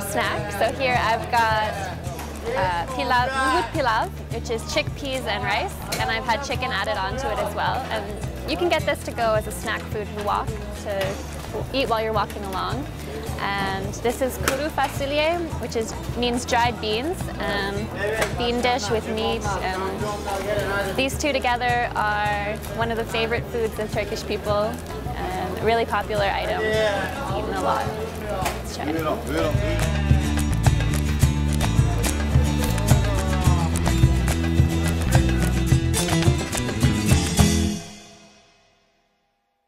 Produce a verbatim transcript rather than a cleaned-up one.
snack. So here I've got uh, pilav, Nohut Pilav, which is chickpeas and rice, and I've had chicken added onto it as well. And you can get this to go as a snack food to walk, to eat while you're walking along. And this is Kuru fasulye, which is means dried beans, um, a bean dish with meat. And these two together are one of the favorite foods of Turkish people, and a really popular item, eaten a lot. Let's try it.